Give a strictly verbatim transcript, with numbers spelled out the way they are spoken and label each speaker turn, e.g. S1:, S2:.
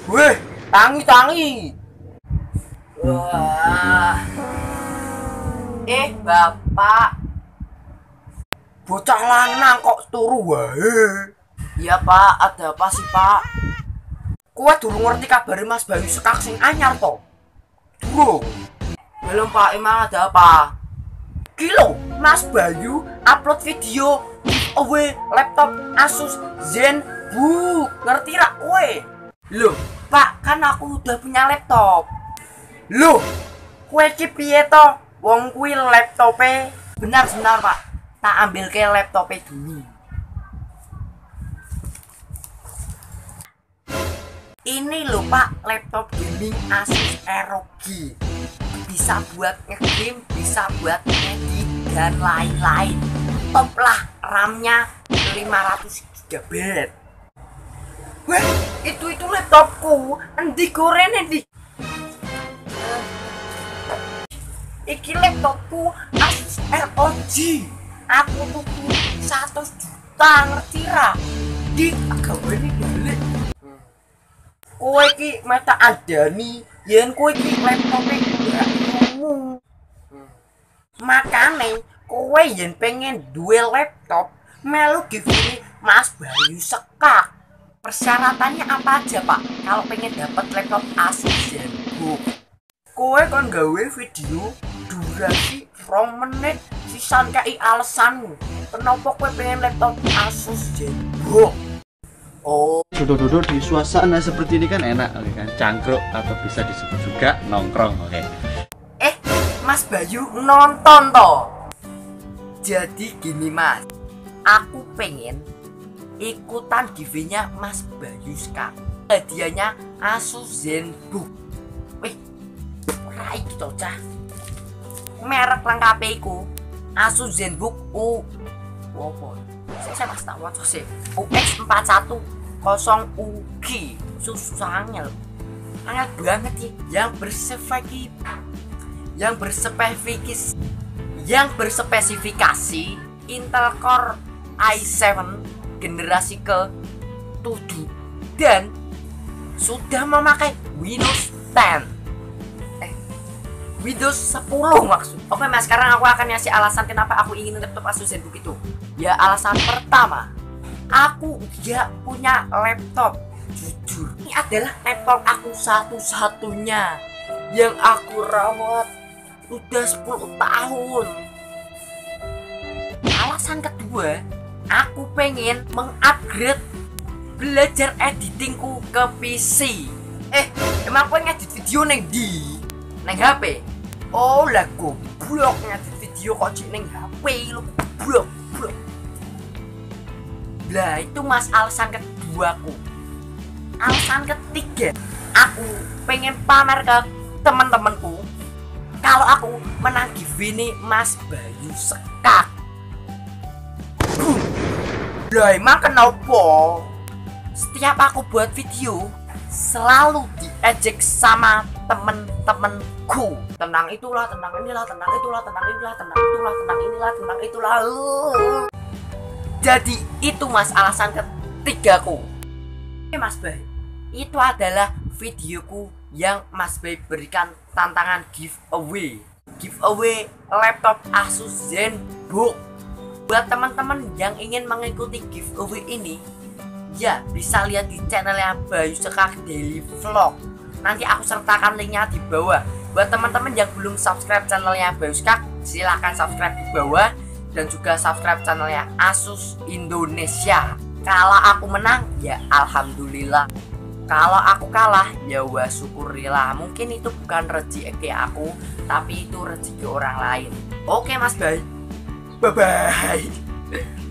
S1: Weh, tangi-tangi. Wah. Eh, Bapak. Bocah lanang kok turu wae. Iya, Pak. Ada apa sih, Pak? Kowe durung ngerti kabare Mas Bayu sekak sing anyar to? Durung. Belum, Pak. Emang ada apa? Kilo, Mas Bayu upload video giveaway laptop Asus ZenBook. Ngerti ra kowe? Loh, Pak, kan aku udah punya laptop. Loh, kowe iki piye to? Wong kuwi laptope. Benar, benar, Pak. Tak ambil ke laptope dulu. Ini loh, Pak, laptop gaming Asus R O G. Bisa buat nge-game, bisa buat edit dan lain-lain. Top lah, RAM-nya lima ratus giga byte. Weh, itu itu laptopku. Endi gorene ndi? Iki laptopku Asus R O G. Aku tuku satu juta, ngerti ra? Di gawane balik. Kowe iki meta adani yen kowe iki laptope gak umum. Makane kowe yen pengen duwe laptop melu giveaway Mas Bayu sekak. Persyaratannya apa aja, Pak? Kalau pengen dapat laptop Asus ZenBook, kowe kon gawe video durasi rong menit sisan kei alasanmu kenapa kowe pengen laptop Asus ZenBook. Oh,
S2: duduk-duduk di suasana seperti ini kan enak, oke kan? Cangkruk atau bisa disebut juga nongkrong, oke?
S1: Eh, Mas Bayu nonton toh. Jadi gini, Mas, aku pengen ikutan giveaway-nya Mas Bayu sekarang. Hadiahnya Asus ZenBook. Wih, rai gitu cah. Merek lengkap iku Asus ZenBook U. Wopo? Saya mas tak waca sih. U X empat satu nol U G. Susah angel. Angel banget ya. Yang bersepeki yang berspesifikasi yang berspesifikasi Intel Core i tujuh generasi ke tujuh dan sudah memakai Windows sepuluh. Eh, Windows sepuluh maksud. Oke, Mas, sekarang aku akan ngasih alasan kenapa aku ingin laptop Asus ZenBook itu. Ya, alasan pertama, aku gak punya laptop. Jujur, ini adalah laptop aku satu-satunya yang aku rawat udah sepuluh tahun. Alasan kedua, aku pengen mengupgrade belajar editingku ke P C. Eh, emang aku ngedit video neng di neng H P? Oh lah, goblok, ngedit video kok cik neng H P lu, goblok. Lah itu, Mas, alasan keduaku. Alasan ketiga, aku pengen pamer ke teman-temanku kalau aku menang giveaway Mas Bayu sekak. Lah emang kenapa setiap aku buat video selalu diejek sama temen-temenku? Tenang itulah, tenang inilah, tenang itulah, tenang inilah, tenang itulah, tenang inilah, tenang itulah. Jadi itu, Mas, alasan ketigaku. Oke, Mas Bay, itu adalah videoku yang Mas Bay berikan tantangan giveaway. Giveaway laptop Asus ZenBook. Buat teman-teman yang ingin mengikuti giveaway ini, ya bisa lihat di channelnya Bayu Sekak Daily Vlog. Nanti aku sertakan linknya di bawah. Buat teman-teman yang belum subscribe channelnya Bayu Sekak, silahkan subscribe di bawah. Dan juga subscribe channelnya Asus Indonesia. Kalau aku menang, ya alhamdulillah. Kalau aku kalah, ya wah syukurillah. Mungkin itu bukan rezeki aku, tapi itu rezeki orang lain. Oke, Mas Bay, bye bye.